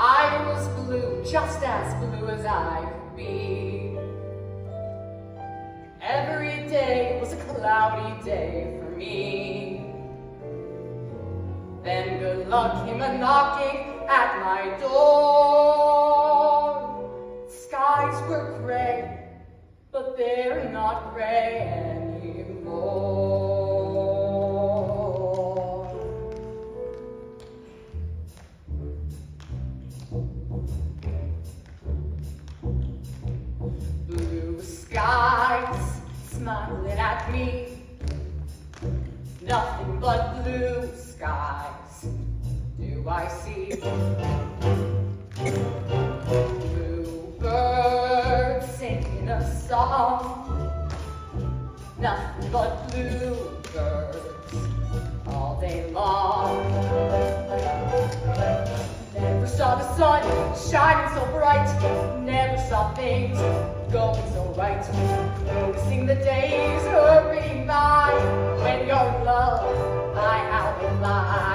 I was blue, just as blue as I could be. Every day was a cloudy day for me. Then good luck came a-knocking at my door. Skies were gray, but they're not gray anymore. Blue skies smiling at me, nothing but blue skies do I see. Blue birds singing a song, nothing but blue birds all day long. Never saw the sun shining so bright, never saw things going so right. Noticing the days hurrying by, when you're in love, I have a lie.